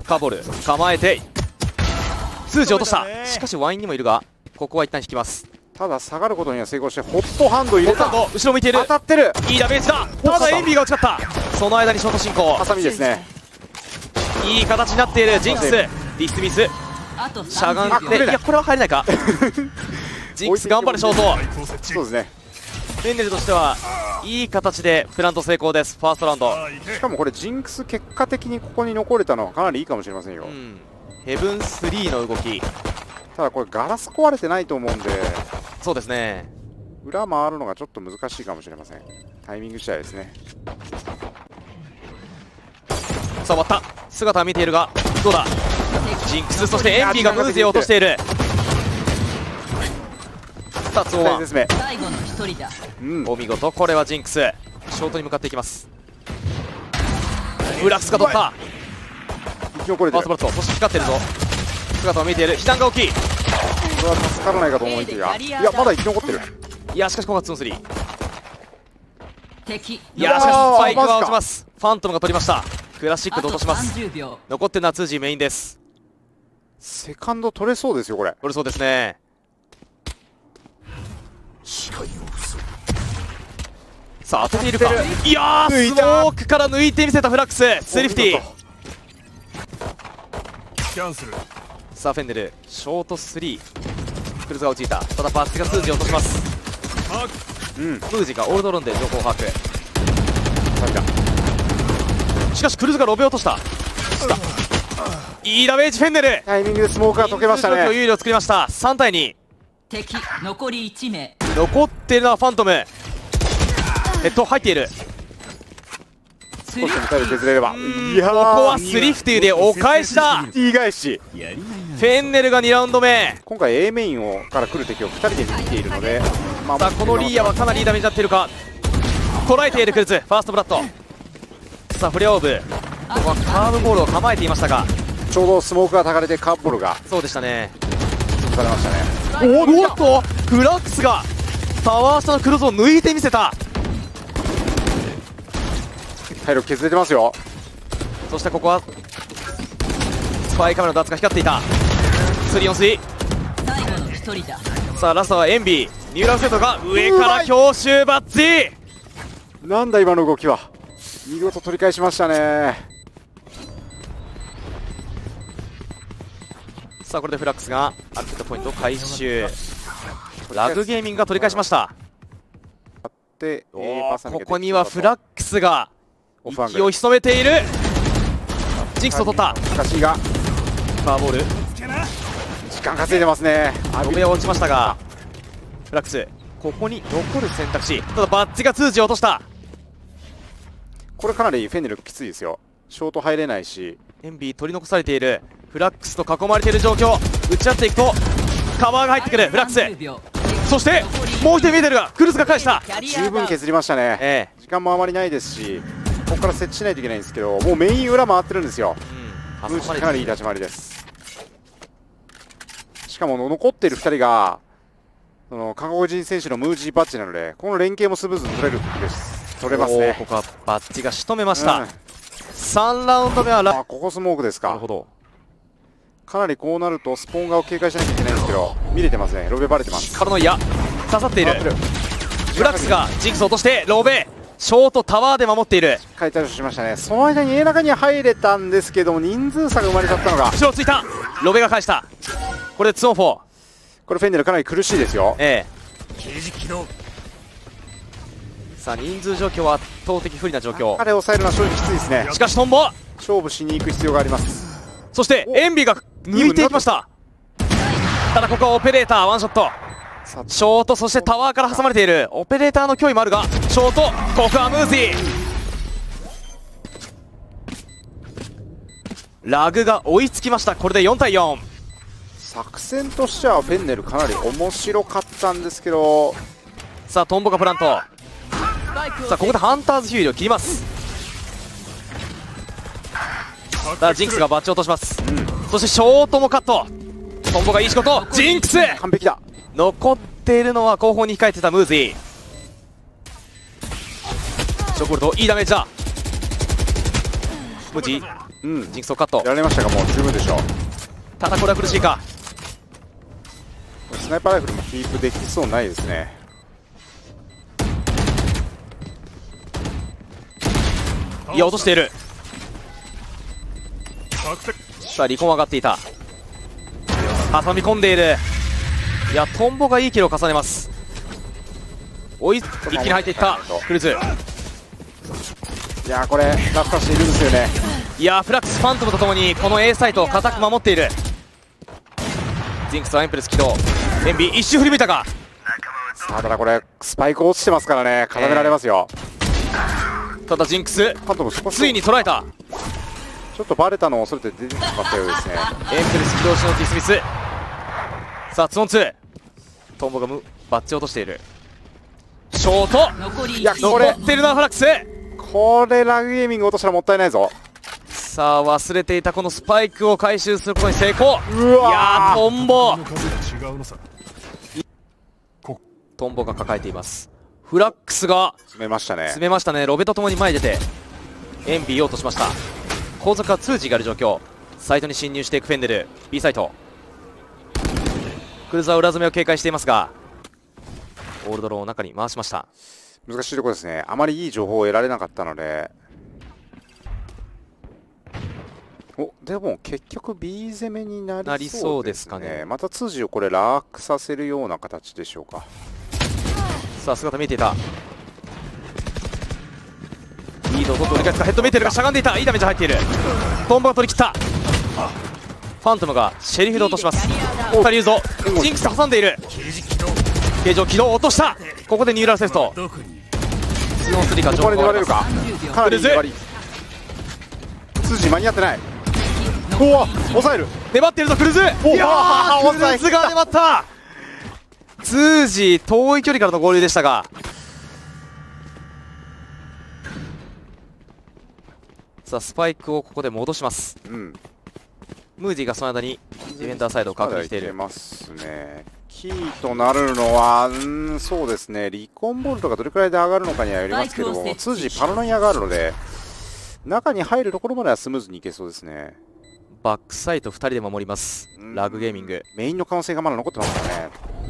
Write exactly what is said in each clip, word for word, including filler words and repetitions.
カーボール構えて数字落とした。しかしワインにもいるが、ここは一旦引きます。 ただ下がることには成功してホットハンド入れた。 後ろ向いている。 当たってる。 いいダメージだ。ただエンビーが落ちちゃった。その間にショート進行。 ハサミですね。 いい形になっているジンクス。ディスミスしゃがんで、いやこれは入れないか。ジンクス頑張れショート。 そうですね。 フェンネルとしてはいい形でプラント成功です。ファーストラウンド。 しかもこれジンクス結果的にここに残れたのはかなりいいかもしれませんよ。 うん、ヘブンスリーの動き。 ただこれガラス壊れてないと思うんで、 そうですね、 裏回るのがちょっと難しいかもしれません。タイミング次第ですね。 さあ終わった。姿は見ているがどうだ。ジンクス、そしてエンビーがムーゼを落としている。ふたつオンワン。 最後のひとりだ。 うん、お見事。これはジンクスショートに向かっていきます。ブラックスが取った。 生き残れてる。 ファーストバット、そして光ってるぞ。姿を見ている。被弾が大きい。 これは助からないかと思いきや、いやまだ生き残ってる。 いやしかしここがツーオンスリー。 敵。 いやしかしスパイクは落ちます。ファントムが取りました。クラシックで落とします。残ってるのはツージーメインです。 セカンド取れそうですよこれ。 取れそうですね。さあ当てているか。いやースモークから抜いてみせたフラックス。ツーリフティ。さあフェンネルショートスリー。クルズが落ちた。ただバッチが数字を落とします。うん、ムージがオールドロンで情報を把握。しかしクルズがロベを落とした。いいダメージ。フェンネルタイミングでスモークが解けましたね。 有利を作りました。さんたいに。 敵残りいち名。 残っているのはファントム。ヘッド入っている。 少しミサイル削れれば。 いやここはスリフティでお返しだ。 いい返し。 フェンネルがにラウンド目。 今回 A メインをから来る敵をふたりで見ているので、 さあこのリーヤはかなりいいダメージになっているか。捉えているクルズ。ファーストブラッド。さあフレアオーブ、ここはカーブボールを構えていましたが、 ちょうどスモークがたかれてカーブボールがそうでしたね。 潰されましたね。 おおっとフラックスがタワー下のクロスを抜いてみせた。 体力削れてますよ。 そしてここはスパイカメラのダーツが光っていた。スリーオンスリー。 最後のひとりだ。 さあラストはエンビー。ニューラルセットが上から強襲バッチ。 なんだ今の動きは。見事取り返しましたね。 さあこれでフラックスがアルティットポイントを回収。ラグゲーミングが取り返しました。 でここにはフラックスが息を潜めている。ジンクスを取った。 しかしがカーボール時間稼いでますね。 ロベは落ちましたが、フラックスここに残る選択肢。ただバッチが通じ落とした。 これかなりフェンネルきついですよ。ショート入れないし、 エンビー取り残されている。フラックスと囲まれている状況。打ち合っていくとカバーが入ってくるフラックス。そしてもう一人見えてるがクルズが返した。 十分削りましたね、ええ、時間もあまりないですし、ここから設置しないといけないんですけど、もうメイン裏回ってるんですよ。うん、ムージかなりいい立ち回りです。しかも残っているふたりがその韓国人選手のムージーバッジなので、この連携もスムーズに取れるです。取れますね。 ここはバッジが仕留めました、うん、さんラウンド目はラあここスモークですか。 なるほど。 かなりこうなるとスポンガを警戒しなきゃいけないんですけど、見れてますね。ロベバレてます。 からの矢刺さっている。ブラックスがジンクスを落としてロベショートタワーで守っている。 しっかり対処しましたね。その間に A 中に入れたんですけども、人数差が生まれちゃったのが。 後ろをついた。ロベが返した。これでツーオンフォー。 これフェンネルかなり苦しいですよ。 ええ。さあ人数状況は圧倒的不利な状況。 彼を抑えるのは正直きついですね。 しかしトンボ勝負しに行く必要があります。 そしてエンビーが抜いていきました。ただここはオペレーターワンショット。ショート、そしてタワーから挟まれている。オペレーターの脅威もあるが、ショートここはムージー。ラグが追いつきました。これでよんたいよん。 作戦としてはフェンネルかなり面白かったんですけど、 さあトンボがプラント。さあここでハンターズヒューリーを切ります。さあジンクスがバッチを落とします、うん、そしてショートもカット。トンボがいい仕事。ジンクス完璧だ。 残っているのは後方に控えてたムージー。ショックボルトいいダメージだ。ムージーうん、 ジンクスをカットやられましたがもう十分でしょう。 ただこれは苦しいか。 スナイパーライフルもキープできそうないですね。 いや落としている。さあリコン上がっていた。挟み込んでいる。いやトンボがいいキルを重ねます。追い一気に入っていったクルーズ。 いやーこれ落下しているんですよね。 いやーフラックスファントムとともにこの A サイトを固く守っている。ジンクスはエンプレス起動。エンビ一瞬振り向いたか。 さあただこれスパイク落ちてますからね、固められますよ、 えー、ただジンクスファントム少しついに捉えた。 ちょっとバレたのを恐れて出てしまったようですね。 エンプレス起動しのディスミス。さあツーオンツー。トンボがむバッチを落としている。ショート。 いや残っているのはフラックス。 これラグゲーミング落としたらもったいないぞ。 さあ忘れていたこのスパイクを回収することに成功。 うわいやートンボトンボが抱えています。フラックスが詰めましたね。 詰めましたね。ロベとともに前に出てエンビーを落としました。後続はツージーがある状況。サイトに侵入していくフェンデル B サイト。クルーザーは裏詰めを警戒していますがオールドローを中に回しました。 難しいところですね。あまりいい情報を得られなかったので。おでも結局 B 攻めになりそうですかね。またツージーをこれ楽させるような形でしょうか。 さあ姿見えていた。リードを取って折り返すか。ヘッド見えてるがしゃがんでいた。いいダメージ入っている。トンボが取り切った。ファントムがシェリフで落とします。ふたりいるぞ。ジンクス挟んでいる。形状起動落とした。ここでニューラルセストツーオンスリーか。 ここで粘れるか。かなり粘り。ツージー間に合ってない。おお抑える。 粘っているぞクルーズ。いやークルーズが粘った。ツージー遠い距離からの合流でしたがさあスパイクをここで戻します、うん、ムーディがその間にディフェンダーサイドを確認している。 ますね。キーとなるのはんそうですね、リコンボルトがどれくらいで上がるのかにはよりますけども、ツージーパラノイアがあるので中に入るところまではスムーズにいけそうですね。 バックサイトふたりで守ります。ラグゲーミングメインの可能性がまだ残ってますからね。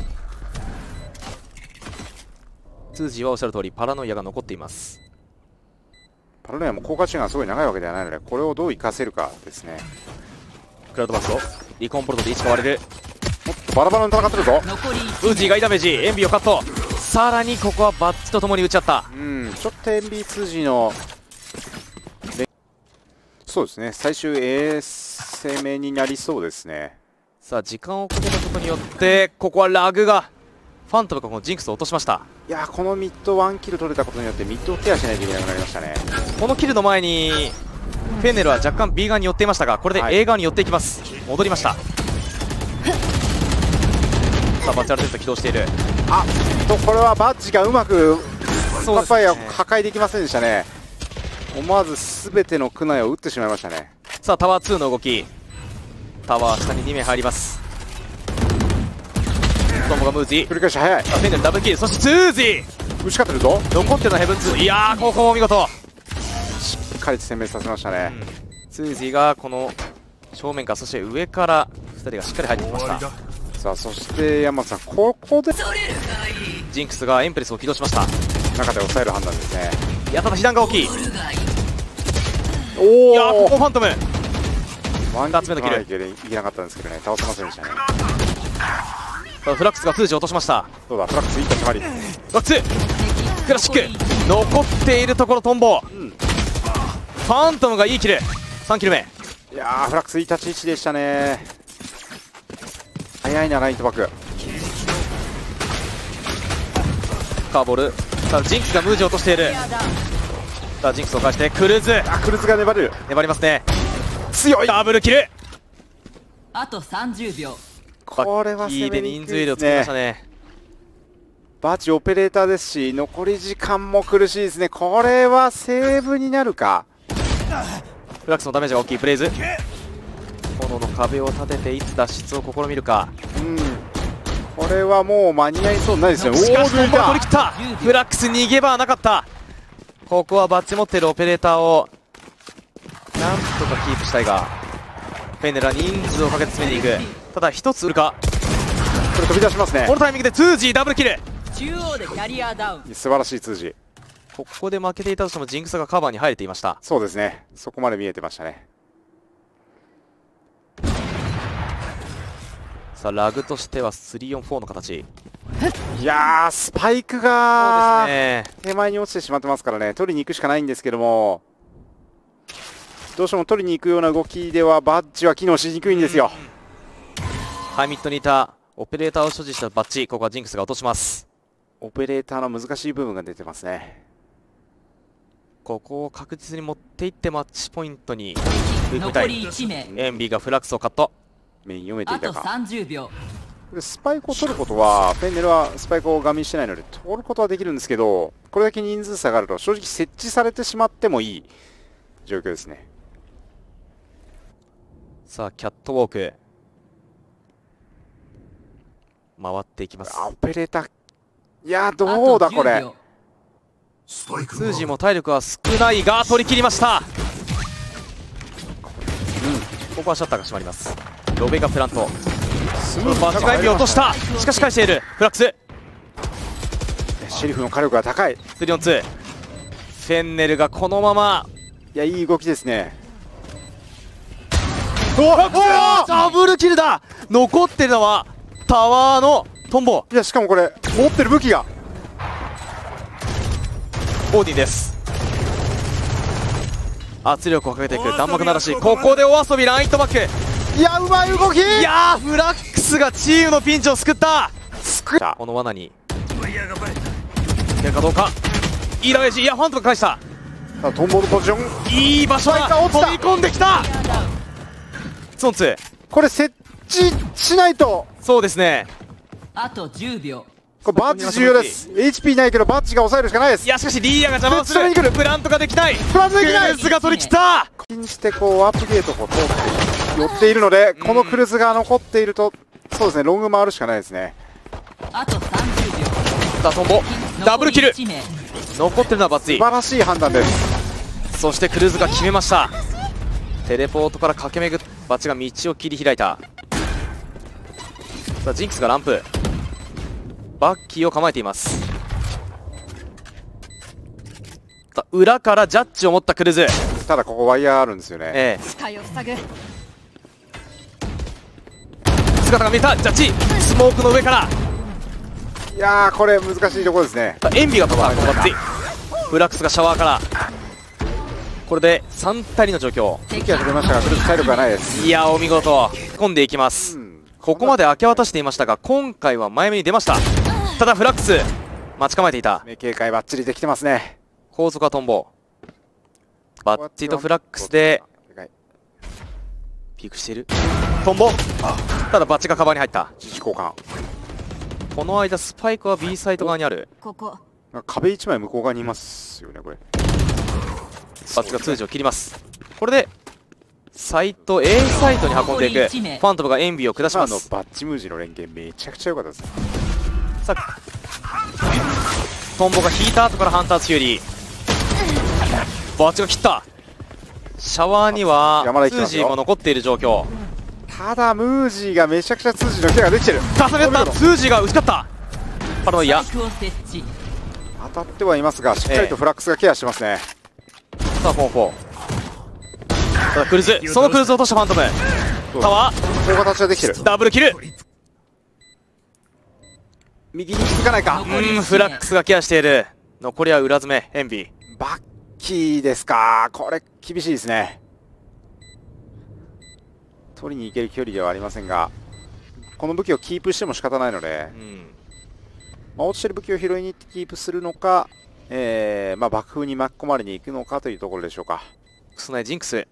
ツージーはおっしゃる通りパラノイアが残っています。 パラノイアも効果値がすごい長いわけではないのでこれをどう活かせるかですね。 クラウドバストリコンボルトで位置変われる。 もっとバラバラに戦ってるぞ。 ウージーがいいダメージ。エンビーをカット。さらにここはバッチとともに打ち合った。 うんちょっと エンビーツージー のそうですね最終 A 攻めになりそうですね。 さあ時間をかけたことによってここはラグがファントムがこのジンクスを落としました。 いやーこのミッドワンキル取れたことによってミッドをケアしないといけなくなりましたね。 このキルの前にフェンネルは若干 B 側に寄っていましたがこれで A 側に寄っていきます、はい、戻りました。さあバッチャルテスト起動している。 あとこれはバッジがうまくパパイヤを破壊できませんでしたね。思わず全ての区内を打ってしまいましたね。 さあタワーツーの動き。タワー下ににめい入ります。トンボがムージー繰り返し早い。 フェンネルダブルキル。そしてツージー打ち勝ってるぞ。 残ってるのはヘブンツー。いやーここも見事しっかりと殲滅させましたね、 うん、ツージーがこの正面からそして上からふたりがしっかり入ってきました。 さあそして山本さんここでジンクスがエンプレスを起動しました。 中で抑える判断ですね。 いやただ被弾が大きい。 おおいやここファントムワンダーツ目のキルいけなかったんですけどね倒せませんでしたね。 フラックスがツージー落としました。 どうだフラックスいい立ち回り。 フラックスクラシック残っているところトンボ、うん、ファントムがいいキルさんキル目。 いやーフラックスいい立ち位置でしたね。早いなライトバック。カーボール。さあジンクスがムージを落としている。さあジンクスを返してクルーズ。あクルーズが粘れる。粘りますね。強いダブルキル。 あとさんじゅうびょう。 これは攻めにくいですね。人数入れをつけましたね。バチオペレーターですし残り時間も苦しいですね。これはセーブになるか。 フラックスのダメージが大きい。ブレイズ炎の壁を立てていつ脱出を試みるか。 うんこれはもう間に合いそうにないですね。 しかしトンボが取り切った。フラックス逃げ場はなかった。ここはバッチ持っているオペレーターをなんととかキープしたいが、フェンネルは人数をかけて詰めていく。ただ一つ売るか。 これ飛び出しますね。 このタイミングで ツージー ダブルキル。 中央でキャリアダウン。 素晴らしい ツージー。 ここで負けていたとしてもジンクスがカバーに入れていました。 そうですね、そこまで見えてましたね。 さあラグとしてはスリーオンフォーの形。 いやー、スパイクがね、 手前に落ちてしまってますからね、取りに行くしかないんですけども、どうしても取りに行くような動きではバッジは機能しにくいんですよ。 ハイミットにいたオペレーターを所持したバッジ、ここはジンクスが落とします。 オペレーターの難しい部分が出てますね。 ここを確実に持っていってマッチポイントに踏みた残い。 りいち名。 エンビーがフラックスをカット。 メイン読めていあとたか。 さんじゅうびょう。 でスパイクを取ることは、フェンネルはスパイクをガミしてないので取ることはできるんですけど、これだけ人数差があると正直設置されてしまってもいい状況ですね。 さあキャットウォーク回っていきます。 あ、オペレーター、いやー、どうだこれ。 ツージーも体力は少ないが取り切りました。ここはシャッターが閉まります。ロベがプラント、バッチがエンビ落とした。しかし返しているフラックス。 シェリフの火力が高い。 スリーオンツー。フェンネルがこのまま、 いや、いい動きですね。 おおダブルキルだ。残ってるのはタワーのトンボ。 いや、しかもこれ持ってる武器がオーディンです。圧力をかけていく弾幕ならし、ここでお遊びライトバック。 いや、うまい動き。 いやー、フラックスがチームのピンチを救った。 救ったこの罠にいけるかどうか。いいダメージ。いや、ファントが返した。 さあトンボのポジション、 いい場所だ。 落ちた飛び込んできた。ツーオンツー。 これ設置しないと。 そうですね。あとじゅうびょう。 これバッジ重要です。 エイチピー ないけどバッジが抑えるしかないです。 いやしかしリーヤが邪魔をする。 後ろに来る。 プラントができない。 プラントできない。 クルーズが取り切った。 にしてこうアップゲートを通って寄っているので、このクルーズが残っていると、そうですね、ロング回るしかないですね。 あとさんじゅうびょう。 さあトンボダブルキル。残ってるのはバツイ。 素晴らしい判断です。 そしてクルーズが決めました。テレポートから駆け巡るバチが道を切り開いた。さあジンクスがランプ、バッキーを構えています。さあ裏からジャッジを持ったクルーズ。 ただここワイヤーあるんですよね。 ええ、 視界を塞ぐ。 姿が見えた。ジャッジスモークの上から。 いやー、これ難しいところですね。 さあエンビが飛ばこのバッチ。フラックスがシャワーから。これでさんたいの状況。 武器は取れましたがクルーズ体力がないです。 いやお見事。込んでいきます。ここまで明け渡していましたが今回は前目に出ました。ただフラックス待ち構えていた。 目警戒バッチリできてますね。 後続はトンボ。バッチとフラックスでピークしているトンボ。ただバッチがカバーに入った。 自費交換。 この間スパイクは B サイト側にある。 ここ壁いちまい向こう側にいますよね。これバッチが通常切ります。これでサイト A サイトに運んでいく。ファントムがエンビーを下しまあのす。 バッチムージの連携めちゃくちゃ良かったです。 さあトンボが引いた後からハンターズフューリー。バッチが切った。シャワーにはツージーも残っている状況。 ただムージーがめちゃくちゃツージーのケアができてる。 重ねた。ツージーが打ち勝った。パラノイアスパイクを設置。 当たってはいますがしっかりとフラックスがケアしてますね。 さあフォンフォン。ただクルーズ、そのクルーズを落としたファントム。タワこういう形はできてる。 ーダブルキル。 右に気づかないか。 うんフラックスがケアしている。残りは裏詰めエンビー。 バッキーですか。これ厳しいですね。取りに行ける距離ではありませんがこの武器をキープしても仕方ないので、 うんまあ、落ちてる武器を拾いに行ってキープするのか、えーまあ、爆風に巻き込まれに行くのかというところでしょうか。 クソナイジンクス。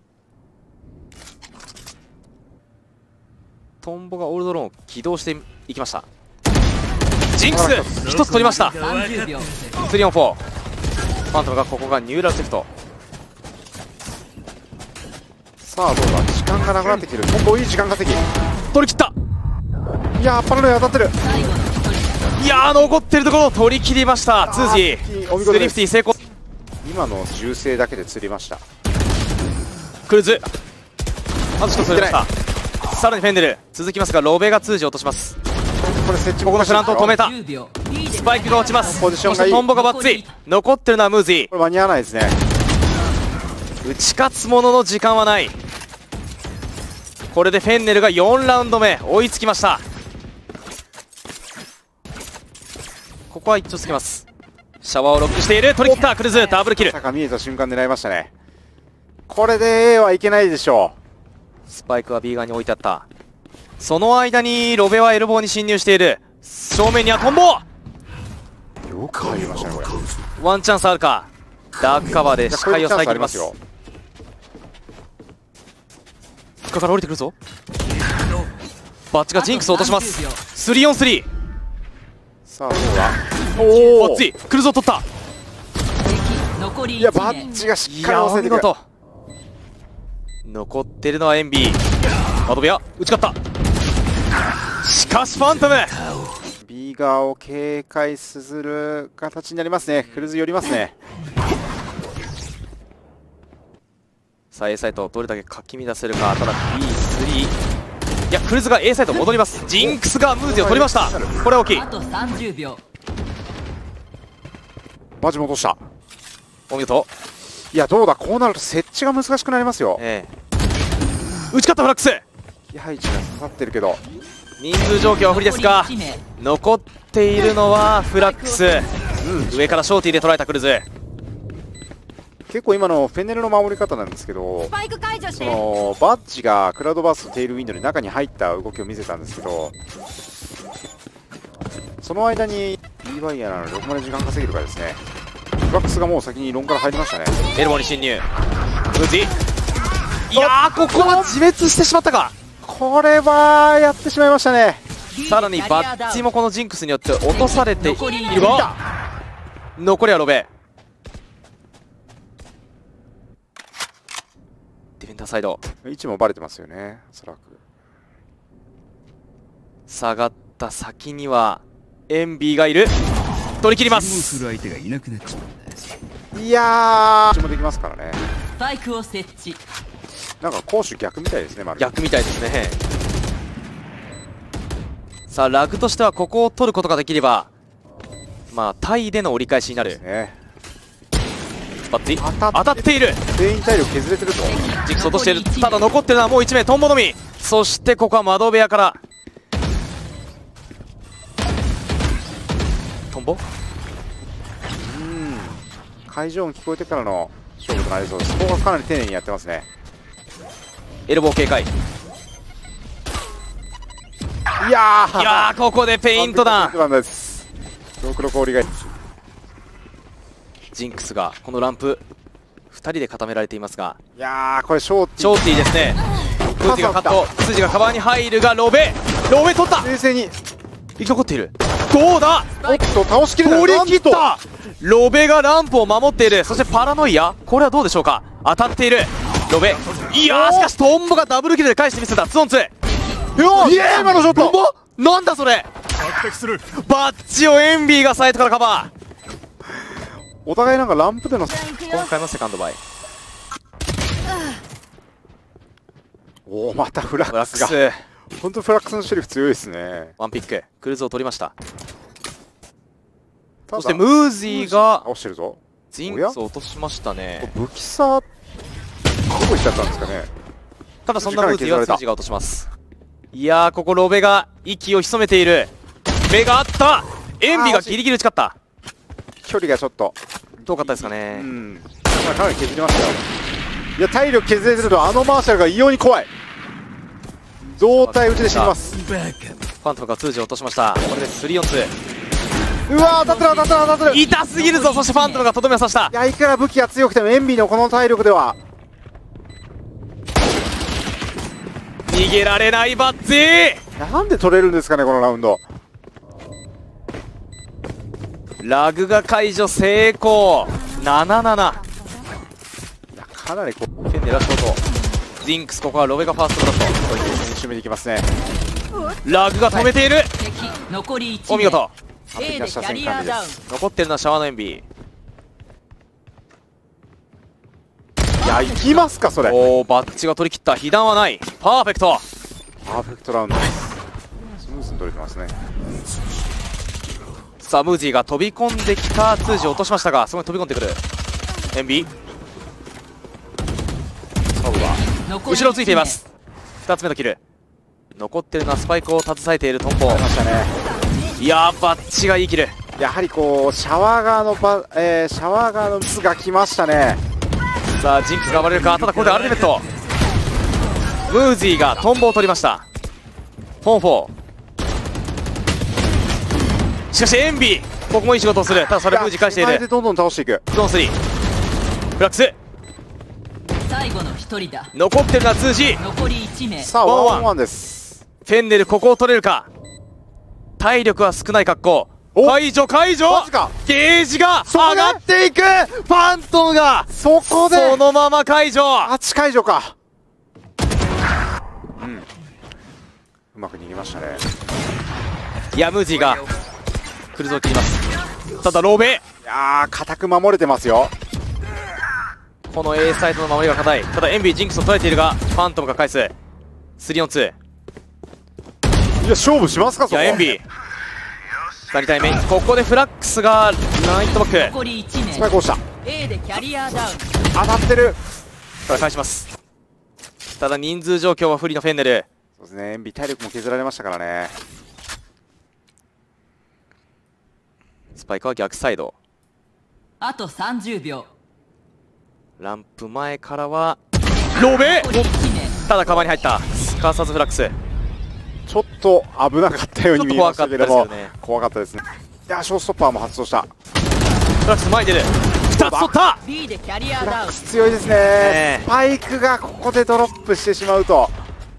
トンボがオールドローンを起動していきました。ジンクスひとつ取りました。 さんじゅうびょう。 スリーオンフォー。ファントムがここがニューラルセフト。 さあどうだ、時間がなくなってきてる。トンボいい時間稼ぎ。 取り切った。 いやーパラノイ当たってる。 最後の一人。 いやー残ってるところを取り切りました。ツージースリお見事です。 フティ成功。 今の銃声だけで釣りました。 クルーズあと一つ取りました。さらにフェンネル続きますが、ロベが通じ落とします。 これ設置ここのフラントを止めた。 じゅうびょうリードスパイクが落ちます。 ポジションがいいそしてトンボがバッツリ。残ってるのはムーズィ。 これ間に合わないですね。 打ち勝つものの時間はない。これでフェンネルがよんラウンド目追いつきました。ここは一丁つけます。シャワーをロックしている。取り切ったクルーズダブルキル。 坂見えた瞬間狙いましたね。これで A はいけないでしょスパイクは B 側に置いてあった。その間にロベはエルボーに侵入している。正面にはトンボ。 う。よく入りましたねこれ。 ワンチャンスあるか。ダークカバーで視界を遮ります。 よ。 深から降りてくるぞ。バッチがジンクスを落とします。スリーオンスリー。 さあどうだ。 おお、ついクルーズを取った。 敵残りいやいち名バッチがしっいかりやお見押せてくる。 事。残ってるのはエンビー。マドベア打ち勝った。しかしファントム B 側を警戒する形になりますね。クルーズ寄りますね。 さあ A サイトどれだけかき乱せるか。ただ ビースリー。いやクルーズが A サイト戻ります。ジンクスがムーズを取りました。これは大きい。 あとさんじゅうびょうバジも落とした。 お見事。 いやどうだ、こうなると設置が難しくなりますよ。 ええ打ち勝ったフラックス。 気配置が刺さってるけど。 人数状況は不利ですが残りいち名残っているのはフラックス。 うん、 上からショーティーで捉えたクルーズ。 結構今のフェンネルの守り方なんですけど、 スパイク解除しそて。 のバッジがクラウドバーストテールウィンドウに中に入った動きを見せたんですけど、その間に B バイヤーなのでどこまで時間稼げるかですね。フラックスがもう先にロンから入りましたね。 エルボーに侵入。ムーズィ。いやーここは自滅してしまったか。 これはやってしまいましたね。 さらにバッチもこのジンクスによって落とされているが、残りはロベ。ディフェンダーサイド位置もバレてますよね、おそらく。 下がった先にはエンビーがいる。取り切りま注文すす。 る相手がいなくなっちまうんだ。 いやー、どっちもできますからね。 スパイクを設置。 なんか攻守逆みたいですね、まるで。 逆みたいですね。さあラグとしてはここを取ることができればまあタイでの折り返しになる。 ね。 バッチ当たって当たっている。 全員体力削れてると。 ジンクス落としている。ただ残ってるのはもういち名トンボのみ。そしてここは窓部屋からトンボ。 うん。会場音聞こえてからの勝負となりそうです。ここがかなり丁寧にやってますね。 エルボー警戒。いいやーやーここでペイントダウン。 番です。ろくろ氷がジンクスがこのランプふたりで固められていますが、 いやーこれショーテショーティーですね。ムーズィがカット、筋がカバーに入るがロベロベ取った。 冷静に生き残っている。どうだ。 おっと倒しきれない。 取り切っなんとた。ロベがランプを守っている。そしてパラノイア、これはどうでしょうか。当たっているロベ。いやーしかしトンボがダブルキルで返してみせた。ツオンツー。 いやー今のショット。 トンボなんだそれ。バッチをエンビーがサイトからカバー。 お互いなんかランプでの今回のセカンドバイ。 おおまたフラフラックックスがス本当フラックスのシェリフ強いですね。 ワンピッククルーズを取りました。 ただそしてムーズィが倒してるぞ。 ジンクスを落としましたね。 武器差どこ行っちゃったんですかね。 ただそんなムーズィは筋が落とします。いやーここロベが息を潜めている。目があった。エンビがギリギリ打ち勝った。 距離がちょっと遠かったですかうね。 んまあかなり削りましたよ。いや体力削れてるとあのマーシャルが異様に怖い。胴体打ちで死にます。 ファントムが通じを落としました。これでスリーオンツー。 うわー当たってる当たってる当たってる。い痛すぎるぞ。そしてファントムがとどめを刺した。 やいくら武器が強くてもエンビーのこの体力では逃げられないバッチ。 なんで取れるんですかねこのラウンド。 ラグが解除成功。なななな。 いやかなりこうフェンネラショート。ジンクスここはロベがファーストブラッこれに締めていきますね。 ド。ラグが止めている。 敵残りいち名。 お見事。 A でキャリアダウン。 残ってるのはシャワーのエンビー。いやや、いきますかそれ。 おお、バッチが取り切った。被弾はない。パーフェクト。 パーフェクトラウンドです。スムーズに取れてますね。 さあムージーが飛び込んできた通じを落としましたが、そこに飛び込んでくるエンビー。サブは後ろついています。ふたつめのキル。残っているのはスパイクを携えているトンボ。 ありましたね。 いやー、バッチがいいキル。 やはりこうシャワー側のバ、えー、シャワー側のミスが来ましたね。 さあジンクスが暴れるか。ただここでアルティメット。ムージーがトンボを取りました。フォンフォー。しかしエンビー、ここもいい仕事をする。ただそれムージー返してい手前でる。 どんどん倒していく。 ゾーンスリー。フラックス。 最後の一人だ。 残ってるのは ツージー。 残りいち名。 さあワンワンワンワンです。 フェンネルここを取れるか。体力は少ない格好。 お解除解除。 マジか。 ゲージがそこで上がっていく。ファントムがそこでそのまま解除。 はち解除か。うん、うまく逃げましたね。 いやムージーがクルーズを切ります。ただローベ、 いやー固く守れてますよ。 この A サイドの守りが硬い。ただエンビージンクスを捉えているが、ファントムが返す。スリーオンツー。 いや勝負しますかそこ。 いやエンビーさあに体目。ここでフラックスがライトバック。 残りいち名。 スパイク押した。 A でキャリアダウン。 当たってる。 これ返します。ただ人数状況は不利のフェンネル。 そうですね。エンビ体力も削られましたからね。 スパイクは逆サイド。 あとさんじゅうびょランプ前からはローベう。残りいち名。 ただカバーに入った。すかさずフラックス。 ちょっと危なかったように見えましたけども、 ちょっと怖かったですよね。 怖かったですね。いやショーストッパーも発動した。 フラックス前に出る。ふたつ取った。 B でキャリアダウン。 強いですね。 ねスパイクがここでドロップしてしまうと、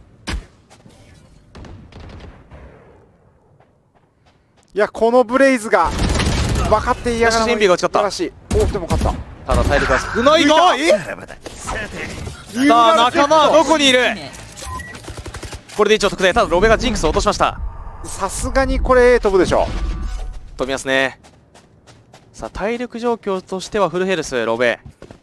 いやこのブレイズが分かっていやがらしかしエンビーが打ち勝ったらしい。おでも勝った。 ただ体力は少ないが、えさあ仲間はどこにいる。これで一応得点。ただロベがジンクスを落としました。 さすがにこれ A 飛ぶでしょ。 飛びますね。さあ体力状況としてはフルヘルスロベ。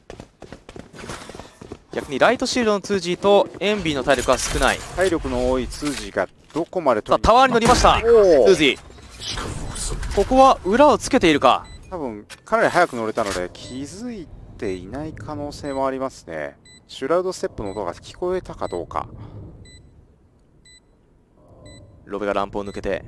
逆にライトシールドの ツージー とエンビーの体力は少ない。 体力の多い ツージー がどこまでさあタワーに乗りました ツおーージー。ここは裏をつけているか。 多分かなり早く乗れたので気づいていない可能性もありますね。シュラウドステップの音が聞こえたかどうか。 ロベがランプを抜けて、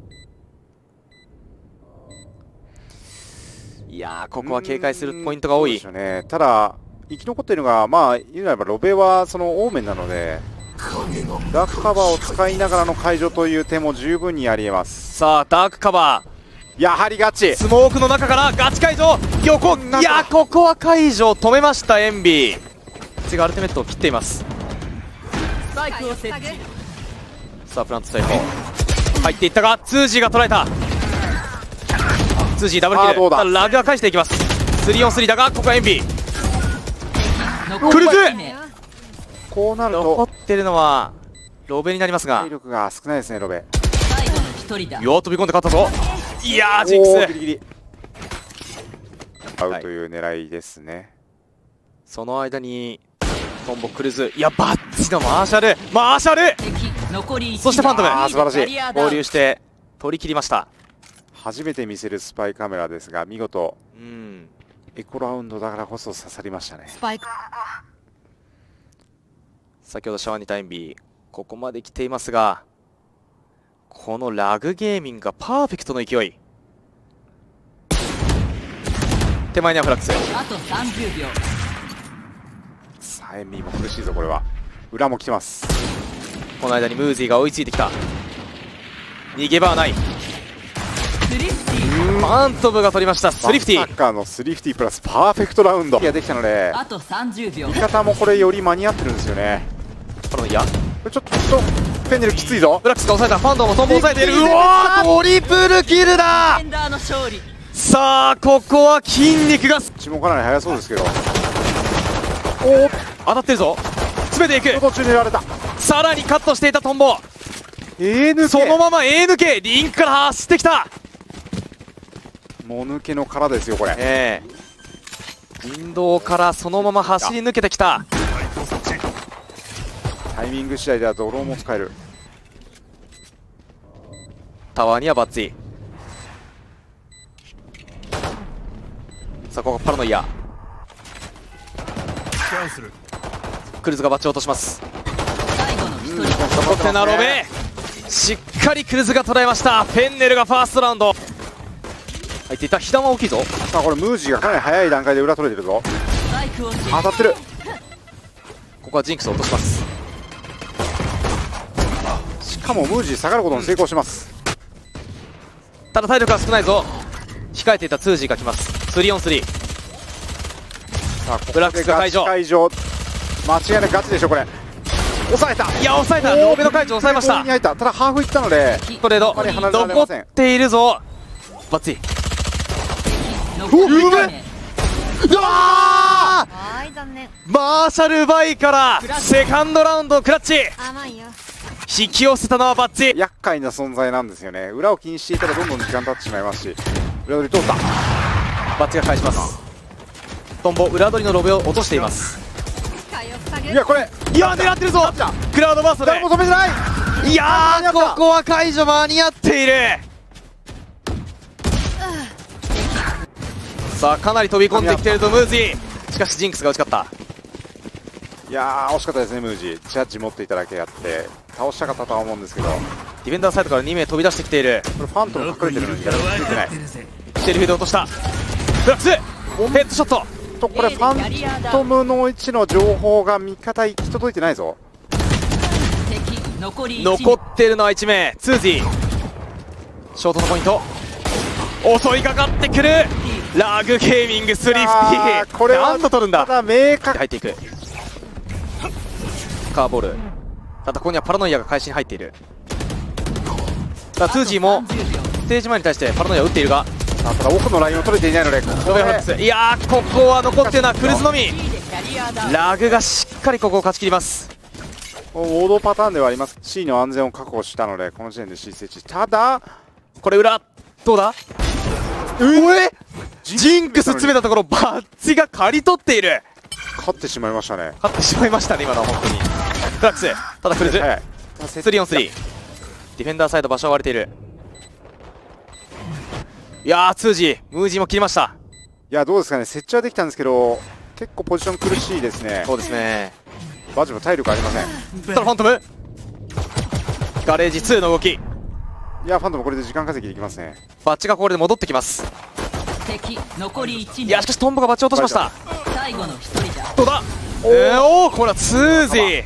いやーここは警戒するポイントが多い。 そうですよね。ただ生き残っているのが、まあ言うなればロベはそのオーメンなので、ダークカバーを使いながらの解除という手も十分にありえます。 さあダークカバやはりガチ。 ー、スモークの中からガチ解除。横、いやここは解除を止めましたエンビー。次がアルティメットを切っています。 スパイクを設置。 さあプラント成功。入っていったが ツージー が捉えた。ツージー ダブルキル。 あーどうだただラグは返していきます。スリーオンスリーだがここはエンビー。 残クルーズりいち名。 こうなる残とってるのはロベになりますが、 体力が少ないですねロベ。 最後の一人だ。 よー飛び込んで勝ったぞ。いやージンクス。 おーギリギリ合うという狙いですね。 その間にトンボクルーズ、いやバッチのマーシャルマーシャル。 敵残りいち名。 そしてファントムあー素晴らしいキャリアダウン合流して取り切りました。 初めて見せるスパイカメラですが見事うんエコラウンドだからこそ刺さりましたね。 スパイク。 先ほどシャワーにタインビーここまで来ていますが、このラグゲーミングがパーフェクトの勢い。手前にはフラックス。 あとさんじゅうびょう。 さあエンビーも苦しいぞこれは。裏も来てます。 この間にムージーが追いついてきた。逃げ場はない。 スリフティ。 ファントムが取りました。スリフティまさかのスリフティプラスパーフェクトラウンドができたので、 あとさんじゅうびょう。 味方もこれより間に合ってるんですよね。 このいやこれちょっとちょっとフェンネルきついぞ。 フラックスが抑えた。ファントムもトンボを抑えている。うわートリプルキルだ。 フェンダーの勝利。 さあここは筋肉が血もかなり速そうですけど、 おお当たってるぞ。詰めていく。 途中にやられた。 さらにカットしていたトンボ、 エーエヌケーそのまま エーエヌケー リンクから走ってきた。 もぬけの殻ですよこれ。 えウィンドウからそのまま走り抜けてきた。 タイミング次第ではドローンも使える。 タワーにはバッツィ。さあここパラノイア。クルズがバッチを落とします。 最後の一人だ。 残ってなロベ、しっかりクルズが捉えました。フェンネルがファーストラウンド入っていた。被弾は大きいぞ。 さあこれムージーがかなり早い段階で裏取れてるぞ。 スパイクを設置。 当たってる。 ここはジンクスを落とします。 しかもムージー下がることに成功します。 ただ体力が少ないぞ。控えていたツージーが来ます。スリーオンスリー。 さあここブラックスが解除。 解除間違いなくガチでしょこれ。抑えた。 いや抑えた。ローベの解除抑えました。 攻撃に入った。ただハーフいったのでトレード他に離れられ残ません。 っているぞ。バッツィ。 残りいち名。 うわはい、残念。 ーマーシャルバイからセカンドラウンドクラッチ。 甘いよ。 引き寄せたのはバッツィ。 厄介な存在なんですよね。裏を気にしていたらどんどん時間経ってしまいますし。裏取り通った。 バッツィが返します。トンボ裏取りのロベを落としています。 火力下げ。 いやこれいや狙ってるぞ。クラウドバースト誰も止めてない。 で。いやーここは解除間に合っている。さあかなり飛び込んできているとムーズィー。しかしジンクスが打ち勝った。 いやー惜しかったですねムージー。ジャッジ持っていただけあって倒したかったとは思うんですけど、こディフェンダーサイドからに名飛び出してきている。 れファントム隠れてるのに誰もついてない。 シェルフィード落とした。フラックスヘッドショット。 とこれファントムの位置の情報が味方行き届いてないぞ。 敵残りいち名。 残っているのはいち名。ツージーショートのポイント襲いかかってくる。ラグゲーミングスリフティー。 これはなんと取るんだ。 ただ明確。 入っていくカーボール。ただここにはパラノイアが返しに入っている。さあツージーもさんじゅうびょう。 ステージ前に対してパラノイアを打っているがあただ奥のラインを取れていないのでここでロベフラックス。いやーここは残っているのはクルズのみ。 キャリアダウン。 ラグがしっかりここを勝ち切ります。 王道パターンではあります。 C の安全を確保したのでこの時点で C 設置。ただこれ裏どうだ。うえジンクス詰めたところバッチが刈り取っている。 勝ってしまいましたね。 勝ってしまいましたね今のは本当に。フラックスただクルズ早い。 スリーオンスリー。ディフェンダーサイド場所を割れている。いやーツージームージーも切りました。 いやどうですかね。設置はできたんですけど結構ポジション苦しいですね。 そうですね。 バジも体力ありません。 ただファントムガレージツーの動き。 いやファントムこれで時間稼ぎできますね。 バッチがこれで戻ってきます。 敵残りいち名。 いやしかしトンボがバッチを落としました。 最後の一人だ。 どうだ。えー、おおこれはツージー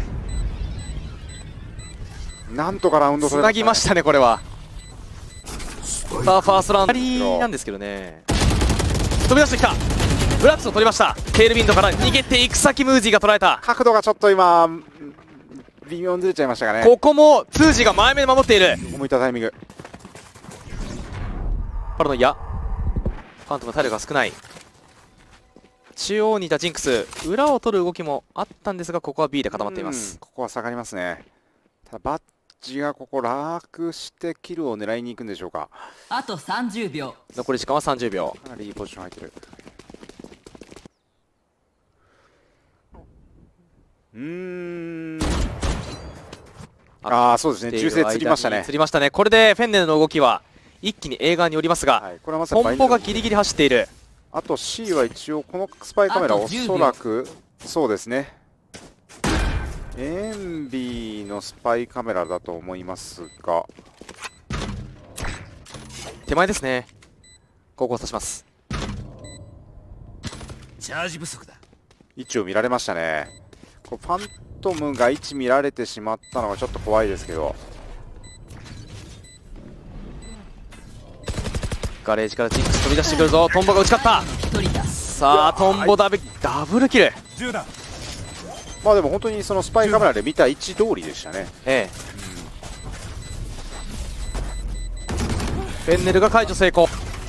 なんとかラウンドつなぎましたねこれは。さあファーストラウンド左なんですけどね。飛び出してきた。ブラックスを取りました。テールビンドから逃げていく先ムージーが捉えた。 角度がちょっと今微妙にずれちゃいましたかね。 ここもツージーが前目で守っている。 思いたタイミング。 パラノイアファントム体力が少ない。中央にいたジンクス裏を取る動きもあったんですがここは B で固まっています。 ここは下がりますね。ただバッジがここ楽してキルを狙いに行くんでしょうか。 あとさんじゅうびょう。 残り時間はさんじゅうびょう。 かなりいいポジション入ってる。うーんああそうですね。銃声つりましたね。 つりましたね。これでフェンネルの動きは一気に A 側に寄りますが、 はい、これはまさにポンポがギリギリ走っている。 あと C は一応このスパイカメラおそらくそうですねエンビーのスパイカメラだと思いますが手前ですね。ここを指します。 チャージ不足だ。 位置を見られましたね。こうファントムが位置見られてしまったのがちょっと怖いですけど。 ガレージからジンクス飛び出してくるぞ。トンボが打ち勝った。 一人だ。 さあトンボダブダブルキル。 まあでも本当にそのスパイカメラで見た位置通りでしたね。 ええ、フェンネルが解除成功。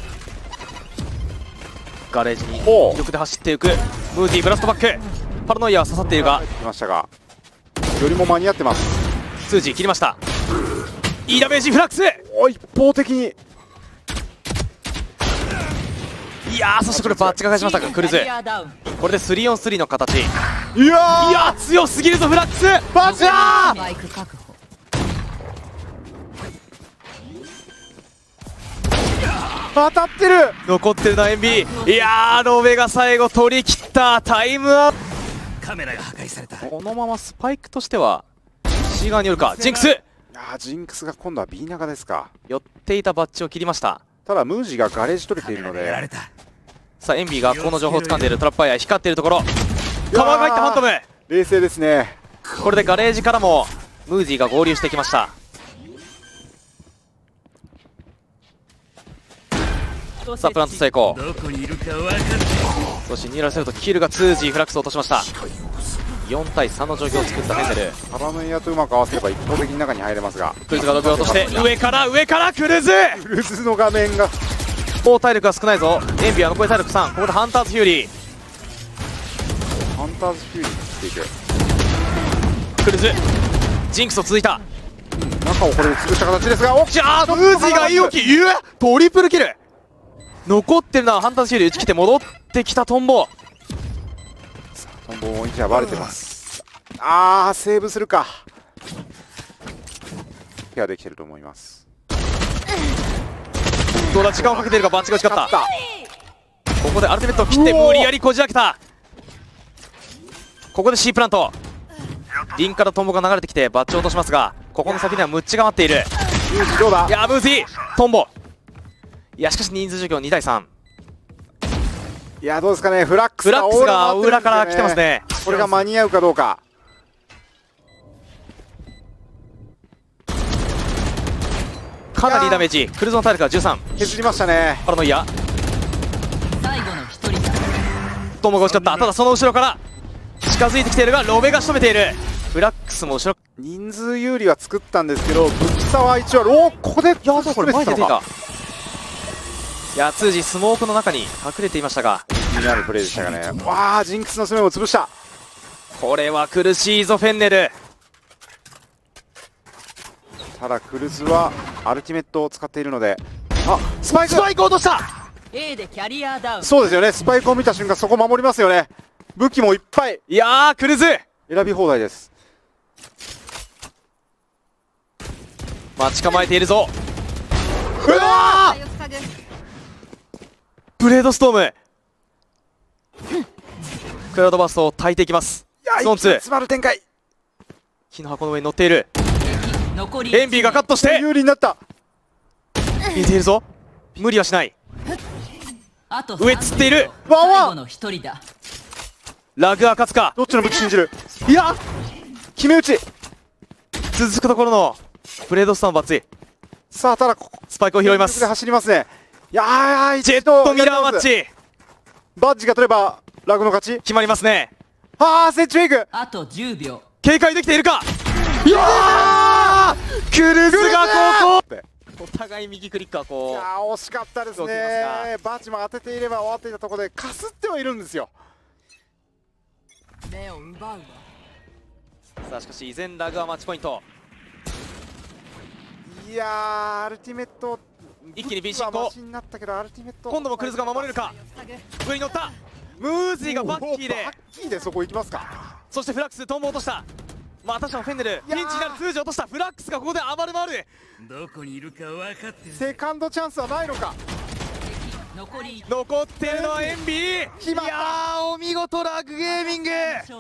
ガレージに威力で走っていくムーディーブラストバック。パラノイアは刺さっているが来ましたがよりも間に合ってます。 ツージー切りました。いいダメージフラックス。 お一方的にいやー、そしてこれバッチが返しましたがクルズ、 キャリアダウン。 これで スリーオンスリー の形。いいやーやー、強すぎるぞフラックス。 バチャーバイク確保。 当たってる。 残ってるなエンビー。いやー、ロベが最後取り切った。タイムアップ。 カメラが破壊された。 このままスパイクとしては C 側によるか。ジンクスいやージンクスが今度は B 中ですか。 寄っていたバッジを切りました。 ただムージーがガレージ取れているので、 やられた。 さあエンビーがこの情報を掴んでいる。トラップファイヤー光っているところ、カバーが入ったファントム。 冷静ですね。 これでガレージからもムージーが合流してきました。さあプラント成功。 どこにいるか分かる。 そしてニューラルセルとキルが ツージー フラックスを落としました。よん対さんの状況を作ったフェンネル。 パラノイアとうまく合わせれば一方的に中に入れますが、 クルズがロベを落として上から上からクルズ。 クルズの画面がもう体力が少ないぞ。エンビーは残り体力さん。ここでハンターズフューリー。 ハンターズフューリーに切っていく。 クルズジンクスと続いた。 中をこれで潰した形ですが、おっじゃあムージーがいい動き。うわトリプルキル。残ってるのはハンターズフューリー打ち切って戻ってきたトンボ。 トンボの位置はバレてます。あーセーブするか。ケアできてると思います。 どうだ、時間をかけているがバッチが打ち勝った。 勝っここでアルティメットを切って無理やりこじ開けた。ここで C プラント。リンからトンボが流れてきてバッチを落としますが、ここの先にはムッチが待っている。 た。ムージーどうだ。 いやームージートンボ。いやしかし人数状況に対さん。 いやどうですかね。フラックスフラックスがオール裏から回ってるんですよ来てますね。 これが間に合うかどうか。 かなりダメージ。クルズの体力がじゅうさん。 削りましたね。 パラノイア最後の一人だ。 トンボが惜しかった。ただその後ろから近づいてきているがロベが仕留めている。フラックスも後ろ。 人数有利は作ったんですけど、武器差は一応ローここで。いやこれ前に出ていた。いやツージースモークの中に隠れていましたが、 気になるプレーでしたがね。わあジンクスの攻めも潰した。 これは苦しいぞフェンネル。 ただクルズはアルティメットを使っているので、あスパイクスパイク落とした。 A でキャリアダウン。 そうですよね。スパイクを見た瞬間そこ守りますよね。武器もいっぱいいやークルズ選び放題です。 待ち構えているぞ。 うわよくかぐ。 ブレードストーム。クラウドバーストを焚いていきます。 ーゾーンツー詰まる展開。 木の箱の上に乗っている。 残りエンビーがカットして有利になった。 見えているぞ。無理はしない。 あと上釣っている。 ワンワン最後の一人だ。 ラグは勝つか。 どっちの武器信じる。いや決め打ち。 続くところのブレードストームバッツイ。 さあただここスパイクを拾いま全力です走りますね。いやージェッ一度トミラーマッチバッジが取ればラグの勝ち。 決まりますね。 あーセッチフェイク。 あとじゅうびょう。 警戒できているか。いやークルズがここ。お互い右クリッカーいこやー惜しかったです動きますね。バッジも当てていれば終わっていたところでかすってはいるんですよ。 目を奪うわ。 う。さあしかし依然ラグはマッチポイント。 いやーアルティメット一気に B 進行武器はマシになったけどアルティメット今度もクルズが守れるか。 よくかぐ。 上に乗ったムーズィがバッキーで、 バッキーでそこ行きますか。 そしてフラックストンボ落とした。またしてもフェンネルピンチになる。通常落としたフラックスがここで暴れ回る。 どこにいるか分かってる。 セカンドチャンスはないのか。 残り残ってるのはエンビー。 決まったいやーお見事ラグゲーミング。